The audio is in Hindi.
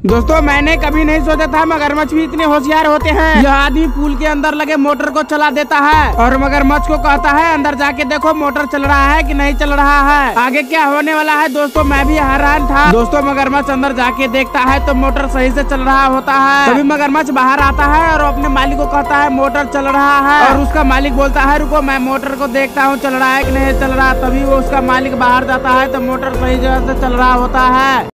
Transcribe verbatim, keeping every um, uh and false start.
दोस्तों मैंने कभी नहीं सोचा था मगरमच्छ भी इतने होशियार होते हैं। यह आदमी पूल के अंदर लगे मोटर को चला देता है और मगरमच्छ को कहता है अंदर जाके देखो मोटर चल रहा है कि नहीं चल रहा है, आगे क्या होने वाला है। दोस्तों मैं भी हैरान था। दोस्तों मगरमच्छ अंदर जाके देखता है तो मोटर सही से चल रहा होता है। तभी मगरमच्छ बाहर आता है और अपने मालिक को कहता है मोटर चल रहा है, और उसका मालिक बोलता है रुको मैं मोटर को देखता हूँ चल रहा है कि नहीं चल रहा। तभी वो उसका मालिक बाहर जाता है तो मोटर सही जगह से चल रहा होता है।